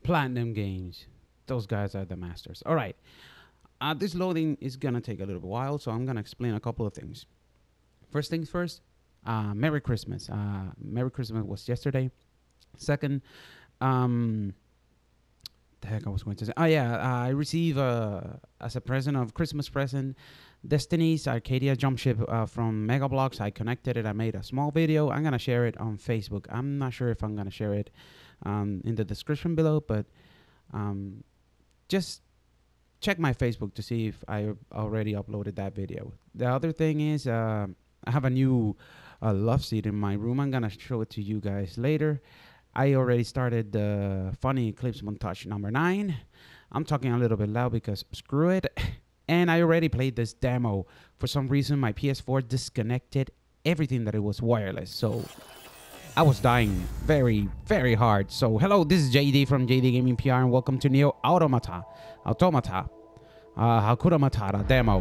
Platinum Games. Those guys are the masters. All right. This loading is going to take a little while, so I'm going to explain a couple of things. First things first, Merry Christmas. Merry Christmas was yesterday. Second, the heck I was going to say. Oh, yeah, I received, as a present of Christmas present, Destiny's Arcadia Jumpship from Megablocks. I connected it. I made a small video. I'm going to share it on Facebook. I'm not sure if I'm going to share it in the description below, but just check my Facebook to see if I already uploaded that video. The other thing is I have a new love seat in my room. I'm going to show it to you guys later. I already started the funny clips montage number 9. I'm talking a little bit loud because screw it. And I already played this demo. For some reason, my PS4 disconnected everything that it was wireless. So I was dying very, very hard. So hello, this is JD from JDGamingPR and welcome to NieR Automata. Hakuna Matata demo.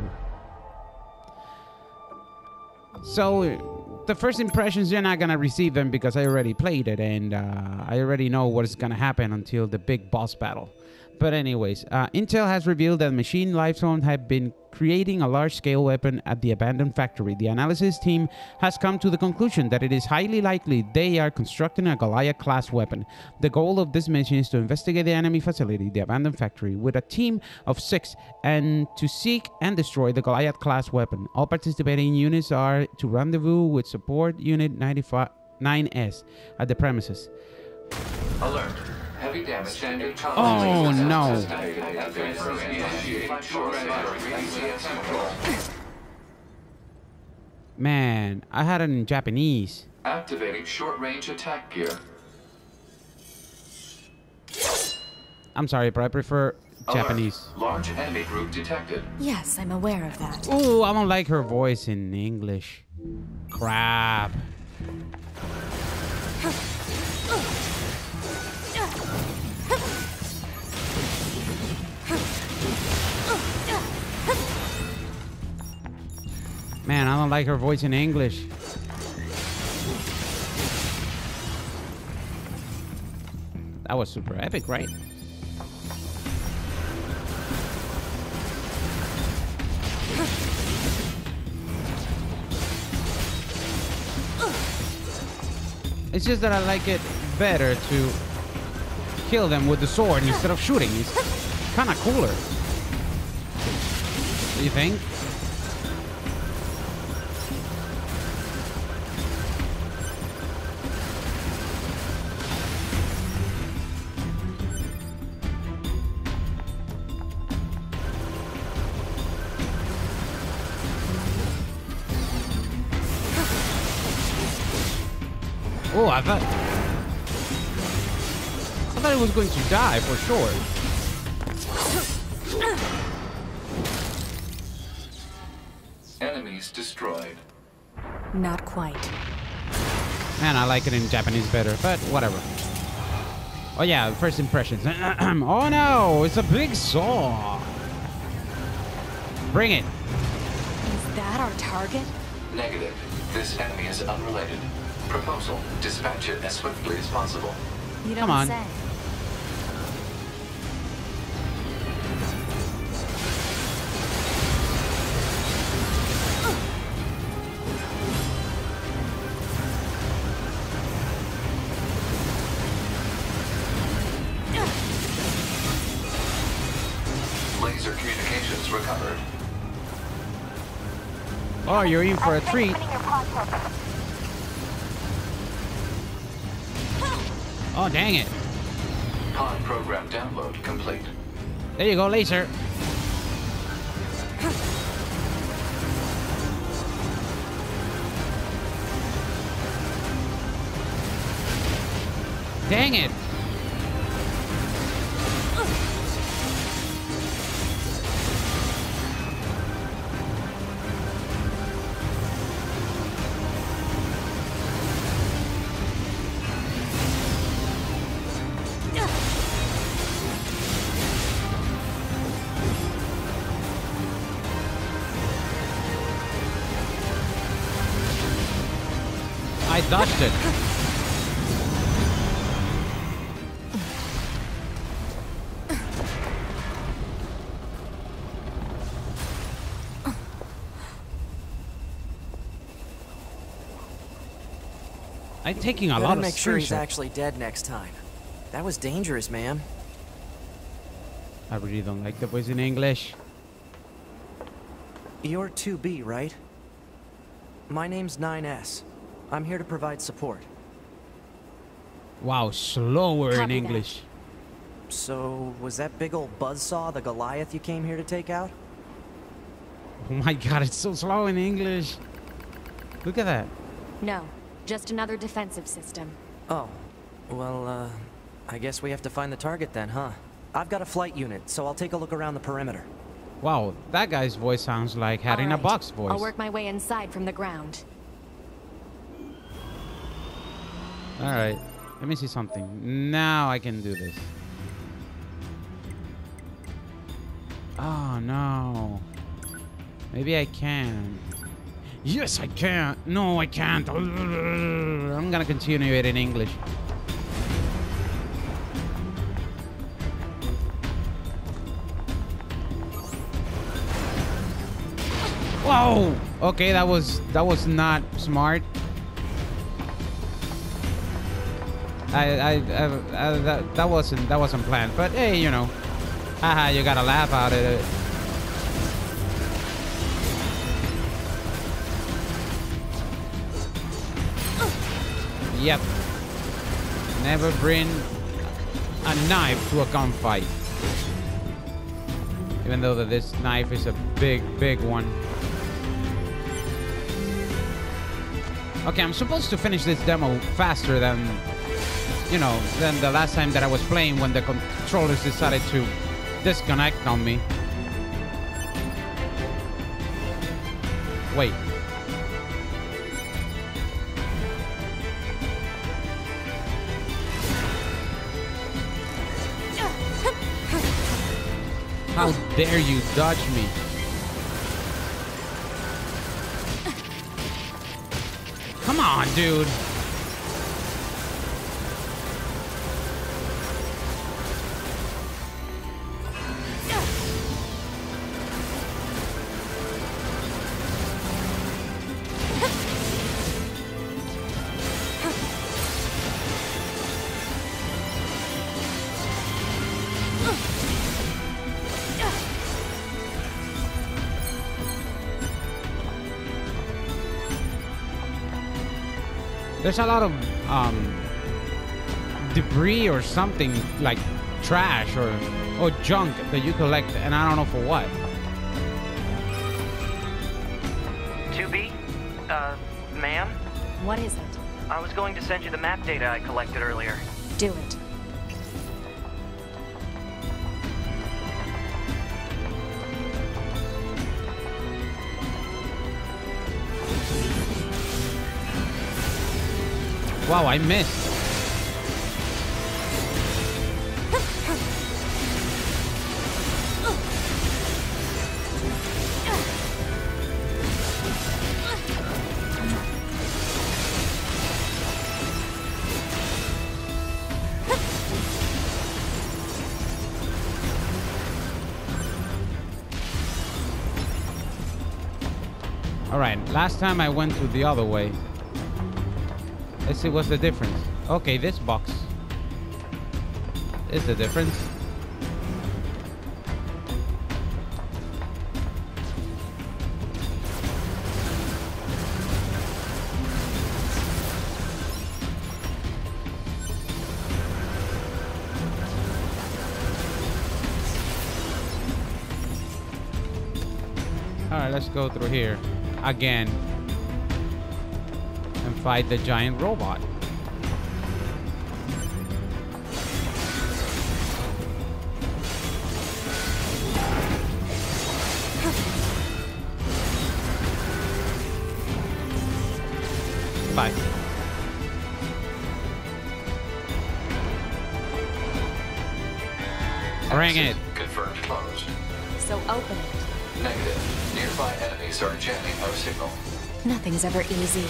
So the first impressions, you're not gonna receive them because I already played it and I already know what is gonna happen until the big boss battle. But anyways, Intel has revealed that Machine Lifezone have been creating a large-scale weapon at the abandoned factory. The analysis team has come to the conclusion that it is highly likely they are constructing a Goliath-class weapon. The goal of this mission is to investigate the enemy facility, the abandoned factory, with a team of 6 and to seek and destroy the Goliath-class weapon. All participating units are to rendezvous with support unit 9S at the premises. Alert. Heavy damage and oh no. Man, I had it in Japanese. Activating short-range attack gear. I'm sorry, but I prefer Japanese. Large enemy group detected. Yes, I'm aware of that. Oh, I don't like her voice in English. Crap. Man, I don't like her voice in English. That was super epic, right? It's just that I like it better to kill them with the sword instead of shooting. It's kind of cooler. Do you think? Oh, I thought it was going to die for sure. Enemies destroyed. Not quite. Man, I like it in Japanese better, but whatever. Oh yeah, first impressions. Oh no, it's a big saw. Bring it. Is that our target? Negative. This enemy is unrelated. Proposal. Dispatch it as swiftly as possible. You don't Come on. say. Laser communications recovered. Oh, you're in for a treat. Oh, dang it. Pod program download complete. There you go, laser. Dang it. I dodged it. I'm taking a Better lot of make sure he's screenshots. actually dead next time. That was dangerous, man. I really don't like the voice in English. You're 2B, right? My name's 9S. I'm here to provide support. Wow, slower in Copy that. English. So, was that big old buzzsaw the Goliath you came here to take out? Oh my god, it's so slow in English. Look at that. No, just another defensive system. Oh, well, I guess we have to find the target then, huh? I've got a flight unit, so I'll take a look around the perimeter. Wow, that guy's voice sounds like Hat in a Alright, Box voice. I'll work my way inside from the ground. Alright, let me see something. Now I can do this. Oh no. Maybe I can. Yes, I can. No, I can't. I'm gonna continue it in English. Whoa! Okay, that was not smart. That wasn't planned. But hey, you know, haha, you gotta laugh out at it. Yep. Never bring a knife to a gunfight. Even though that this knife is a big one. Okay, I'm supposed to finish this demo faster than, you know, than the last time that I was playing when the controllers decided to disconnect on me. Wait. How dare you dodge me? Come on, dude. There's a lot of debris or something like trash or junk that you collect, and I don't know for what. 2B? Ma'am? What is it? I was going to send you the map data I collected earlier. Do it. Wow, I missed. All right, last time I went to the other way. Let's see what's the difference. Okay, this box is the difference. All right, let's go through here again and fight the giant robot. Bye. Bring it. Confirmed closed. So open it. Negative. Nearby enemies are jamming our signal. Nothing's ever easy.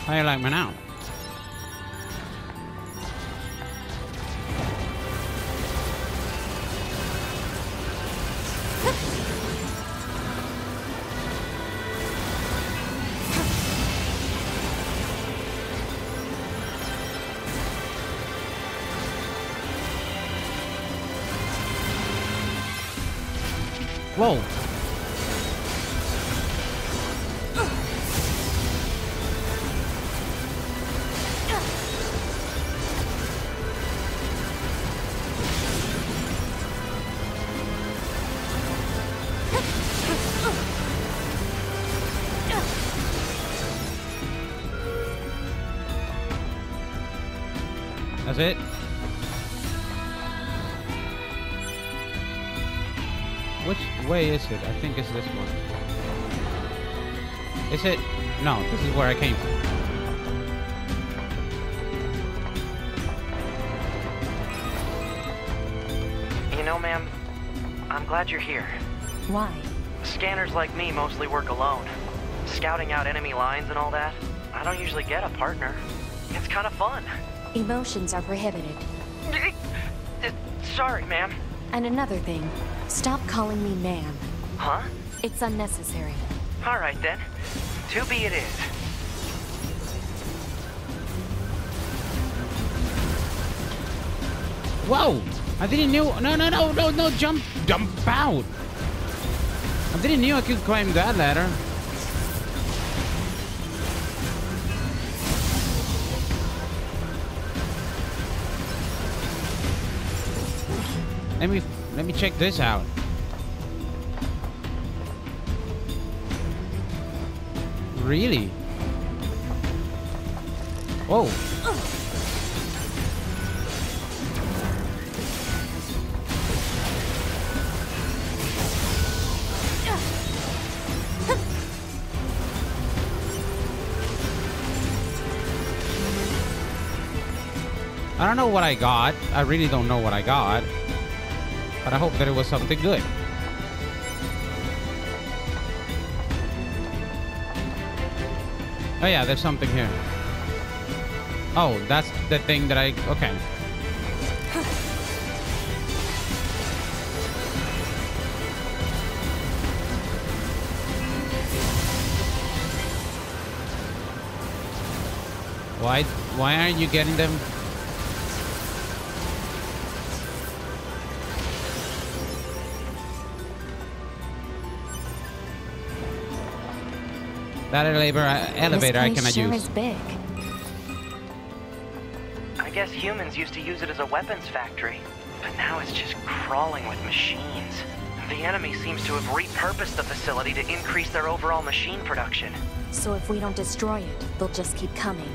How you like me now? Whoa. That's it. Which way is it? I think it's this one. Is it? No, this is where I came from. You know, ma'am, I'm glad you're here. Why? Scanners like me mostly work alone. Scouting out enemy lines and all that. I don't usually get a partner. It's kind of fun. Emotions are prohibited. Sorry, ma'am. And another thing, stop calling me ma'am. Huh? It's unnecessary. All right, then. To be it is. Whoa! I didn't know. No! Jump out! I didn't know I could climb that ladder. Let me check this out. Really? Whoa. I don't know what I got. I really don't know what I got. But I hope that it was something good. Oh yeah, there's something here. Oh, that's the thing that I... Okay. Why aren't you getting them? That elevator I cannot sure use. Is big. I guess humans used to use it as a weapons factory, but now it's just crawling with machines. The enemy seems to have repurposed the facility to increase their overall machine production. So if we don't destroy it, they'll just keep coming.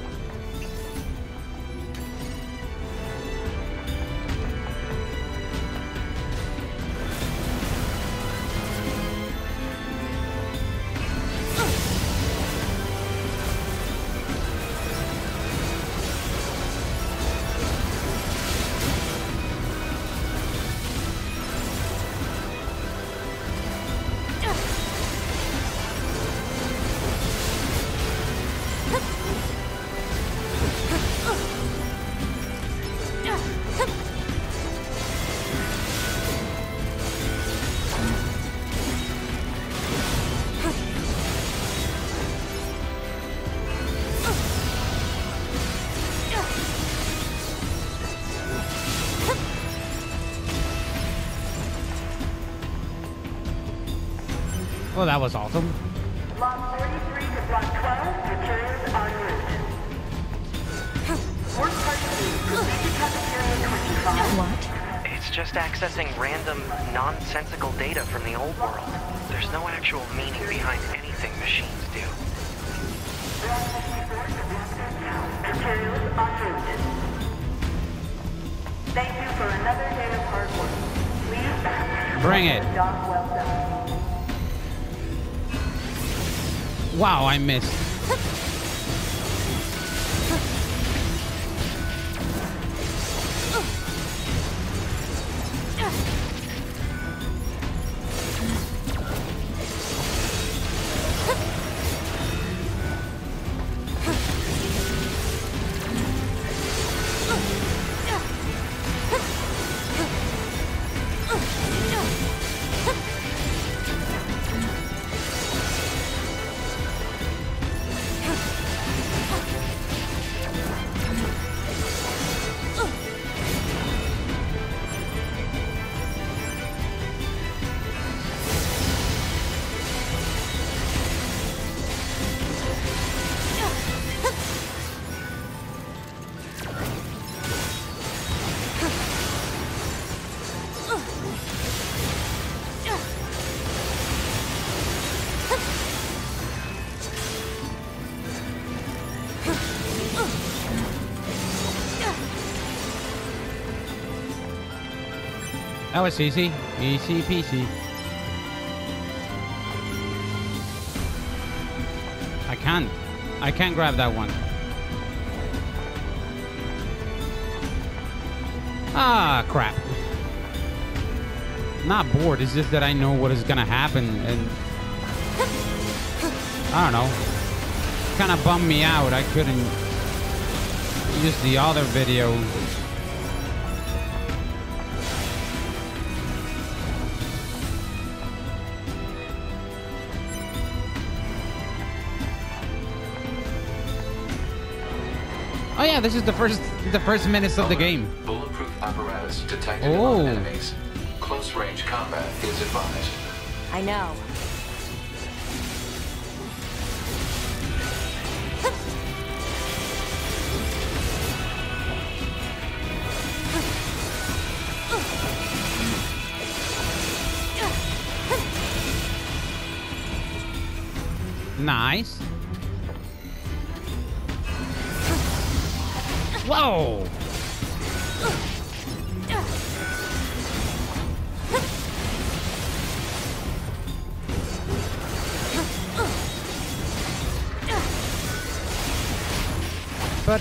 Well, that was awesome. Block 43 to Block 12, materials en route. Work part C, proceed to cafeteria 25. What? It's just accessing random, nonsensical data from the old world. There's no actual meaning behind anything machines do. Block 54 to Block 10, materials en route. Thank you for another day of hard work. Please Bring it. Job well done. Wow, I missed. That was easy. Easy peasy. I can't grab that one. Ah, crap. Not bored, it's just that I know what is gonna happen, and I don't know. Kind of bummed me out. I couldn't use the other video. Oh yeah, this is the first minutes of the game. Bulletproof apparatus detected among enemies. Close range combat is advised. I know. Nice. Whoa! But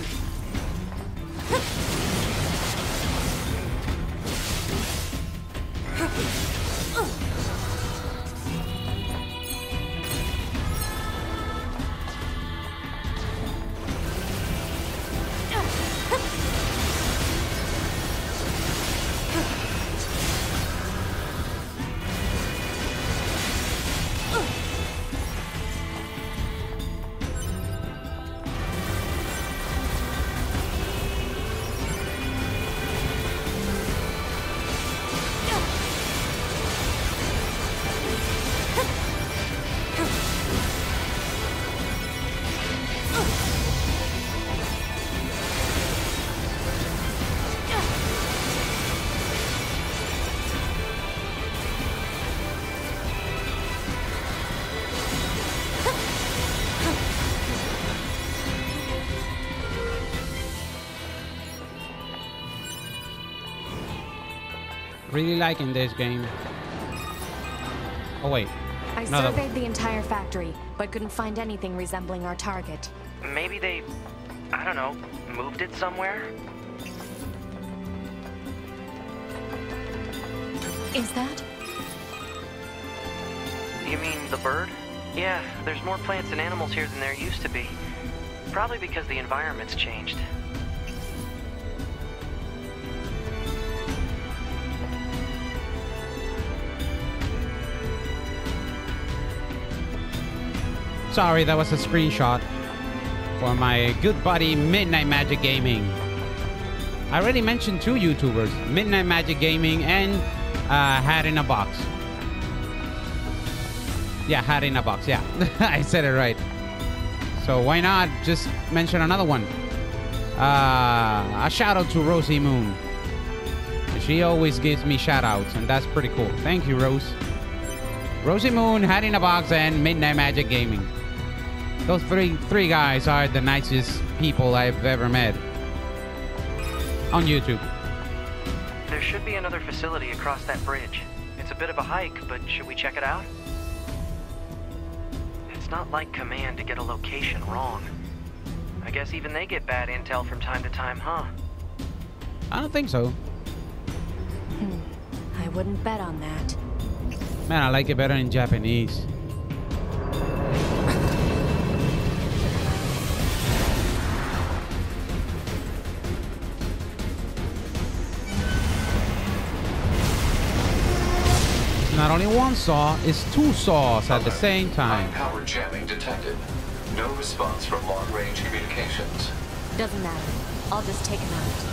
really liking this game. Oh wait. I surveyed the entire factory, but couldn't find anything resembling our target. Maybe they, I don't know, moved it somewhere? Is that? You mean the bird? Yeah, there's more plants and animals here than there used to be. Probably because the environment's changed. Sorry, that was a screenshot for my good buddy Midnight Magic Gaming. I already mentioned two YouTubers, Midnight Magic Gaming and Hat in a Box. Yeah, Hat in a Box, yeah. I said it right. So why not just mention another one? A shout out to Rosie Moon. She always gives me shout outs, and that's pretty cool. Thank you, Rose. Rosie Moon, Hat in a Box, and Midnight Magic Gaming. Those three guys are the nicest people I've ever met on YouTube. There should be another facility across that bridge. It's a bit of a hike, but should we check it out? It's not like Command to get a location wrong. I guess even they get bad intel from time to time, huh? I don't think so. I wouldn't bet on that. Man, I like it better in Japanese. Not only one saw, it's two saws at the same time. High power jamming detected. No response from long-range communications. Doesn't matter. I'll just take him out.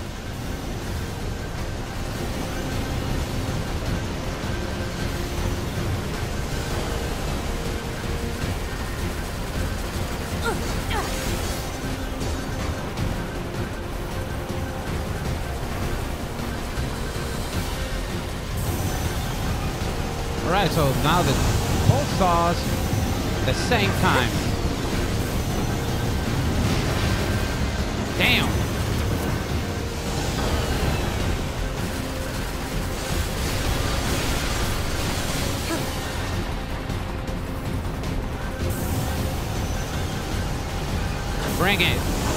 Alright, so now the both saws at the same time. Damn. Bring it.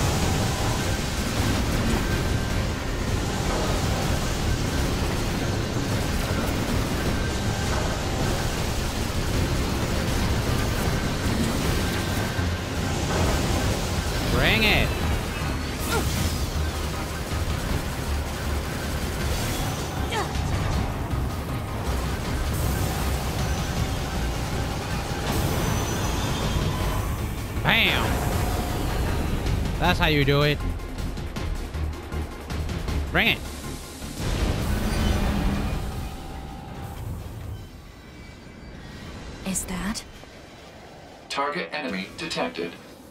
Bring it. Bam. That's how you do it. Bring it. Is that? Target enemy detected.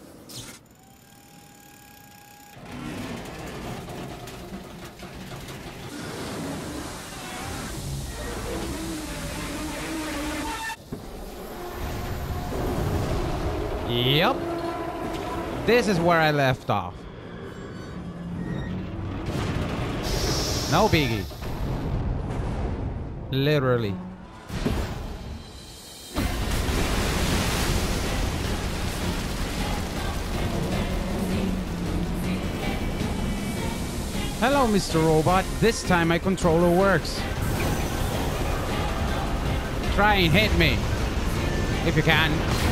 Yep. This is where I left off. No biggie. Literally. Hello, Mr. Robot. This time my controller works. Try and hit me. If you can.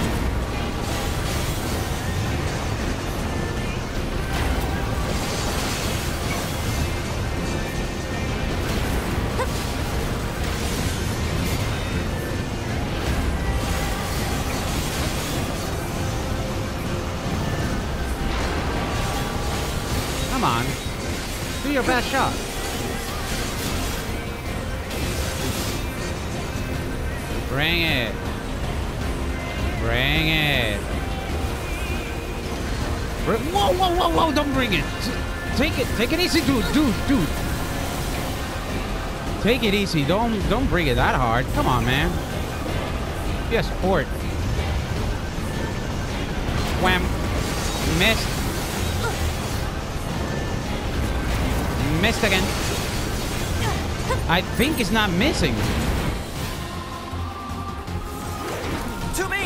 Come on. Do your best shot. Bring it. Bring it. Whoa, whoa, whoa, whoa, don't bring it. Take it easy, dude. Take it easy. Don't bring it that hard. Come on, man. Be a sport. Wham. Missed. Missed again. I think it's not missing. To me!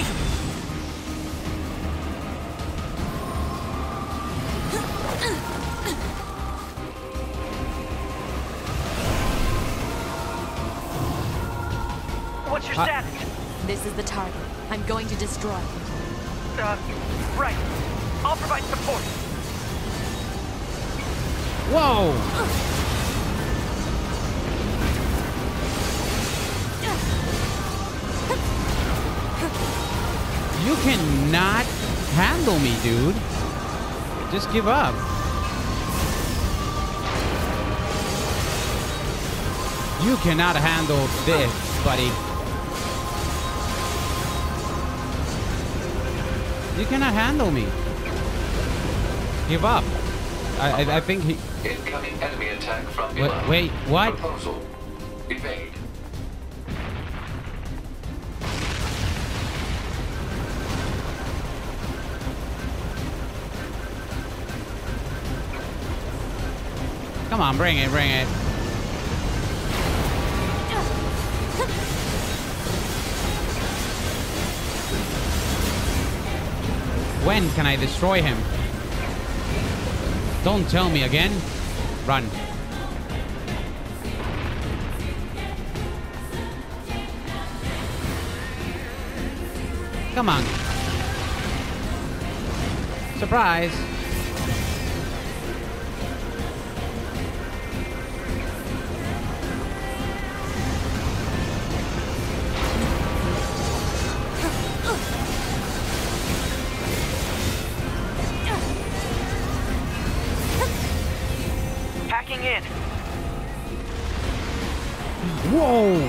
What's your status? This is the target. I'm going to destroy it. Right. I'll provide support. Whoa! You cannot handle me, dude. Just give up. You cannot handle this, buddy. You cannot handle me. Give up. I think he... Incoming enemy attack from below. Wait, what? Proposal. Evade. Come on, bring it, bring it. When can I destroy him? Don't tell me again. Run. Come on. Surprise. Hacking in. Whoa!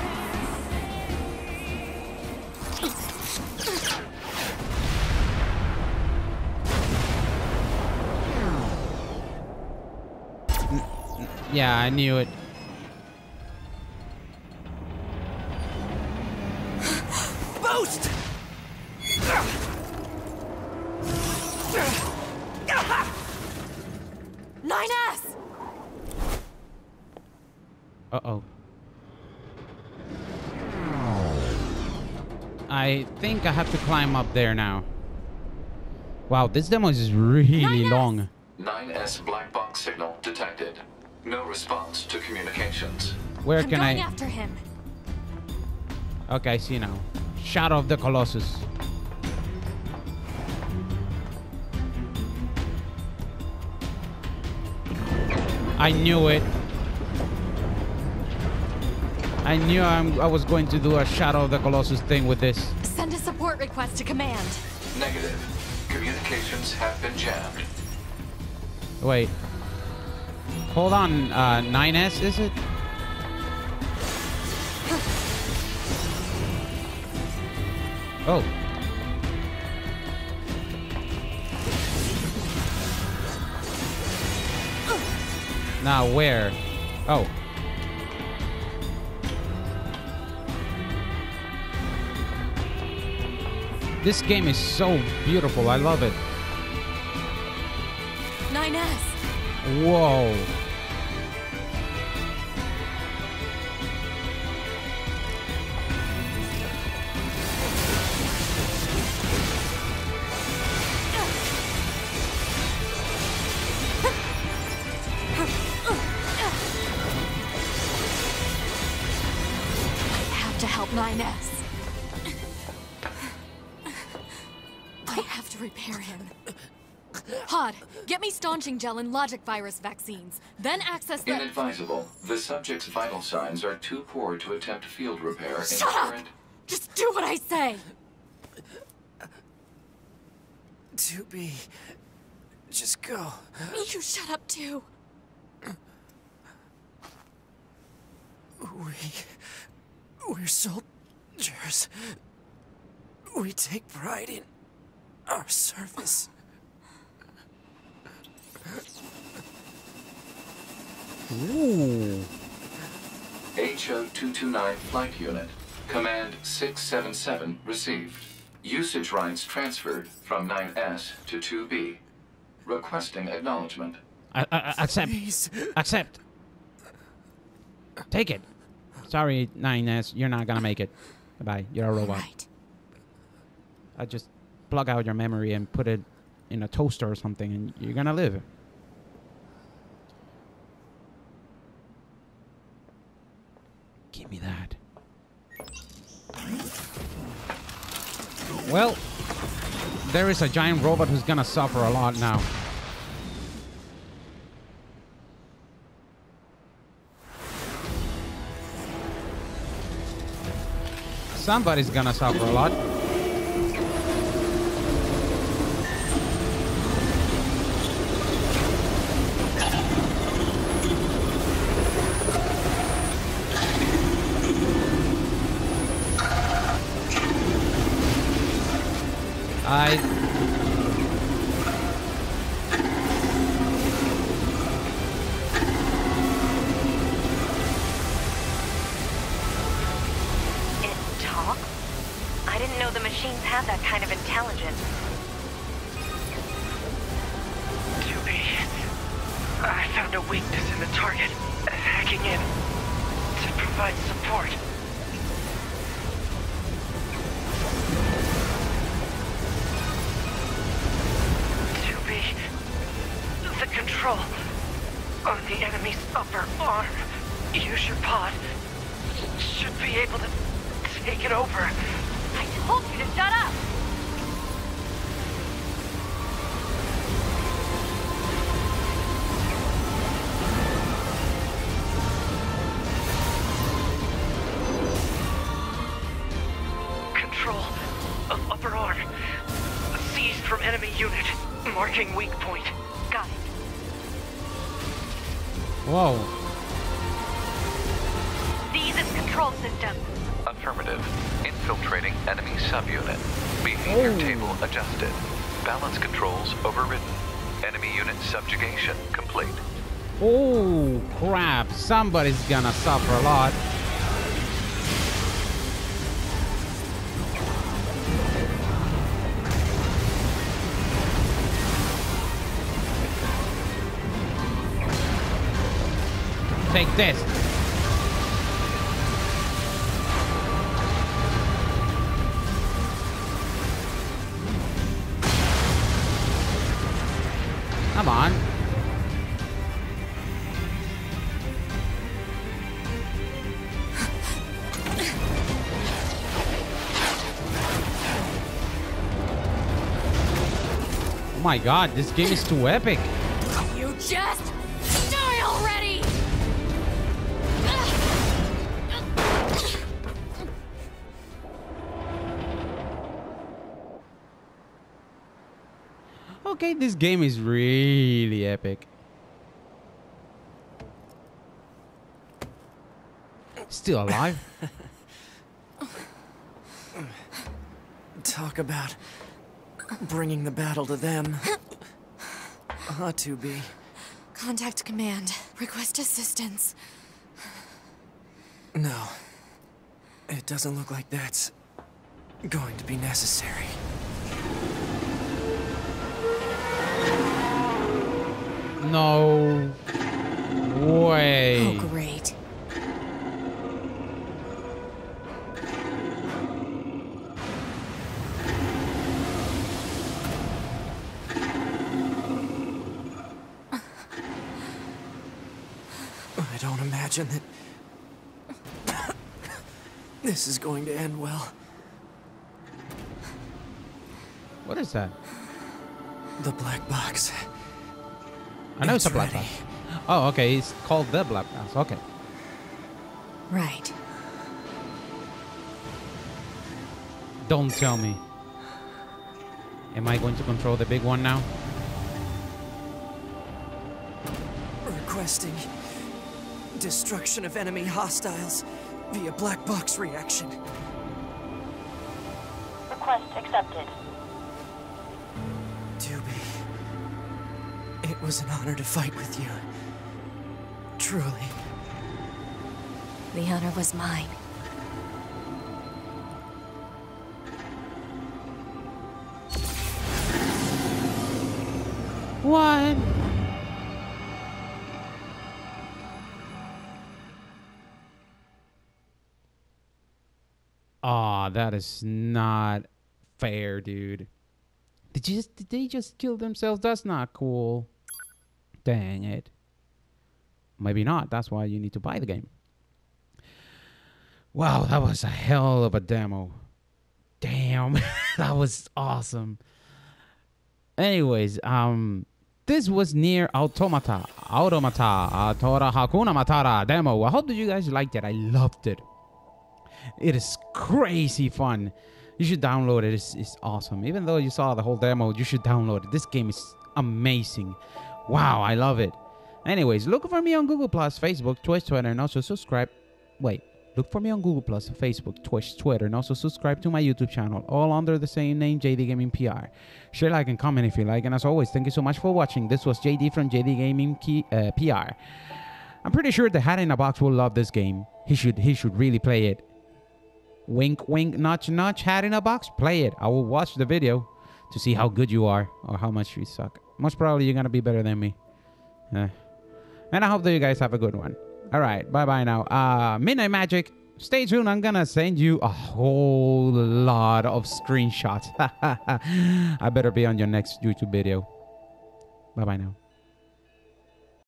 Yeah, I knew it. Boost! 9S! Uh-oh. I think I have to climb up there now. Wow, this demo is really 9S. long. 9S black box signal detected. No response to communications. Where I'm can going I... after him. Okay, I see now. Shadow of the Colossus. I knew it. I knew I was going to do a Shadow of the Colossus thing with this. Send a support request to command. Negative. Communications have been jammed. Wait. Hold on, 9S, is it? Oh. Now where? Oh. This game is so beautiful. I love it. 9S. Whoa. I have to help 9S. I have to repair him. Pod, get me staunching gel and logic virus vaccines. Then access the... Inadvisable. The subject's vital signs are too poor to attempt field repair in Shut up! current... Just do what I say! 2B. Just go. You shut up too. We're soldiers. We take pride in our service. Ooh. HO-229 Flight Unit. Command 677 received. Usage rights transferred from 9S to 2B. Requesting acknowledgement. Accept. Please. Accept. Take it. Sorry, 9S, you're not gonna make it. Bye. You're a robot. Right. I just plug out your memory and put it in a toaster or something, and you're gonna live. Give me that. Well, there is a giant robot who's gonna suffer a lot now. Somebody's gonna suffer a lot. It talks? I didn't know the machines had that kind of intelligence. 2B. I found a weakness in the target. Hacking in to provide support. The control on the enemy's upper arm. Use your pod. Should be able to take it over. I told you to shut up! Control of upper arm. Seized from enemy unit. Marking weak point. Got it. Whoa. Seize its control system. Affirmative. Infiltrating enemy subunit. Behavior table adjusted. Balance controls overridden. Enemy unit subjugation complete. Oh, crap. Somebody's gonna suffer a lot. Take this. Come on. Oh my god, this game is too epic. You just die already! Okay, this game is really epic. Still alive? Talk about bringing the battle to them. Ought to be. Contact command. Request assistance. No. It doesn't look like that's going to be necessary. No way. Oh, great. I don't imagine that this is going to end well. What is that? The black box. I know it's a black ready. box. Oh, okay. It's called the black box. Okay. Right. Don't tell me. Am I going to control the big one now? Requesting destruction of enemy hostiles via black box reaction. Request accepted. Doobie, it was an honor to fight with you. Truly. The honor was mine. What? Aw, that is not fair, dude. Did they just kill themselves? That's not cool. Dang it. Maybe not. That's why you need to buy the game. Wow, that was a hell of a demo. Damn. That was awesome. Anyways, this was NieR Automata. Tora Hakuna Matata demo. I hope that you guys liked it. I loved it. It is crazy fun. You should download it. It's awesome. Even though you saw the whole demo, you should download it. This game is amazing. Wow, I love it. Anyways, look for me on Google+, Facebook, Twitch, Twitter, and also subscribe. Wait, look for me on Google+, Facebook, Twitch, Twitter, and also subscribe to my YouTube channel, all under the same name, JDGamingPR. Share, like, and comment if you like. And as always, thank you so much for watching. This was JD from JDGamingPR. I'm pretty sure the Hat in a Box will love this game. He should really play it. Wink, wink, nudge, nudge, Hat in a Box. Play it. I will watch the video to see how good you are or how much you suck. Most probably you're going to be better than me. And I hope that you guys have a good one. All right. Bye-bye now. Midnight Magic. Stay tuned. I'm going to send you a whole lot of screenshots. I better be on your next YouTube video. Bye-bye now.